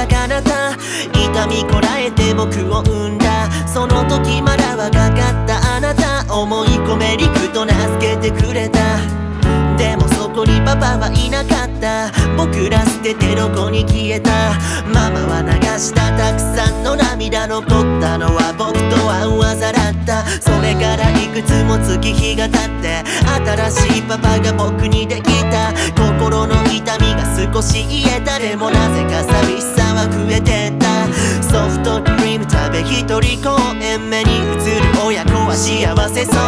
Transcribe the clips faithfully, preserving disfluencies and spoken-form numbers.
た彼方、痛みこらえて僕を産んだ。その時まだ若かったあなた、思い込めりくと名付けてくれた。でもそこにパパはいなかった。僕ら捨ててどこに消えた。ママは流したたくさんの涙、残ったのは僕とは噂だった。それからいくつも月日が経って、新しいパパが僕にできた。心の痛みが少し癒えた。でもなぜか寂しさは増えてった。ソフトクリーム食べ一人公園、目に映る親子は幸せそう。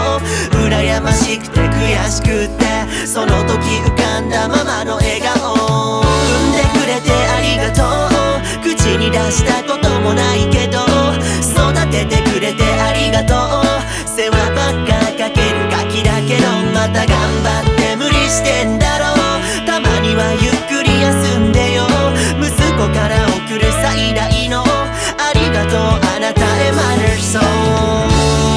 羨ましくて悔しくって、その時浮かんだママの笑顔。産んでくれてありがとう、口に出したこともないけど、育ててくれてありがとう。世話ばっかかけるガキだけど、また頑張って無理してんだろう。たまにはゆっくり休んでよ。息子から送る最大のありがとう、あなたへ matters so。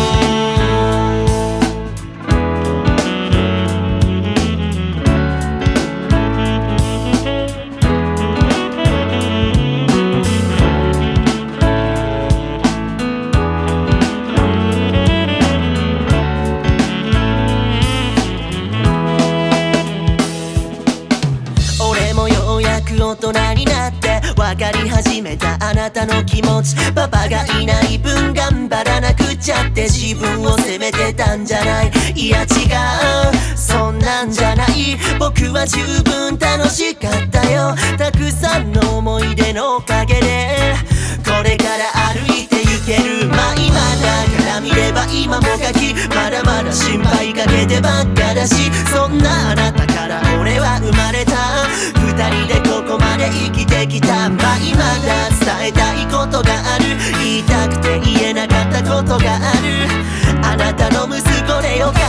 大人になって分かり始めたあなたの気持ち。パパがいない分頑張らなくちゃって自分を責めてたんじゃない。いや違う、そんなんじゃない。僕は十分楽しかったよ。たくさんの思い出のおかげでこれから歩いて行ける。まあ今だから見れば今もガキ、まだまだ心配かけてばっかだし。そんなあなたから俺は生まれた。二人でここまで生きてきた。まあ今だ伝えたいことがある。言いたくて言えなかったことがある。あなたの息子でよかった、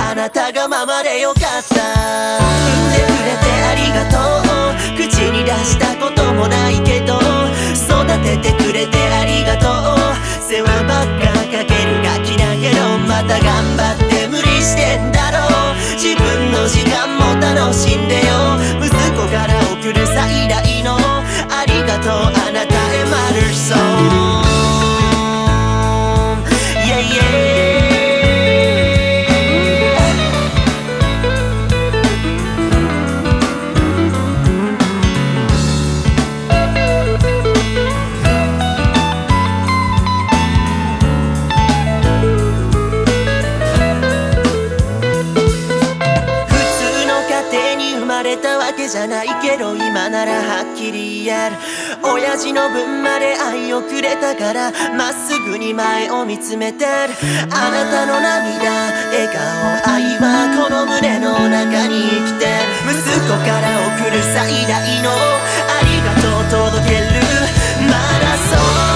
あなたがママでよかった。産んでくれてありがとう、口に出したこともないけど、育ててくれてありがとう。世話ばっかかけるガキだけど、また頑張って無理してんだろう。自分の時間も楽しんでよ。息子から送る最大のありがとう、あなたへ matters so。 Yeah yeah。じゃないけど今ならはっきり言える。親父の分まで愛をくれたからまっすぐに前を見つめてる。あなたの涙、笑顔、愛はこの胸の中に生きてる。息子から送る最大のありがとう届ける。まだそう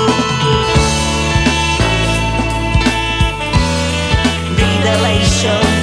show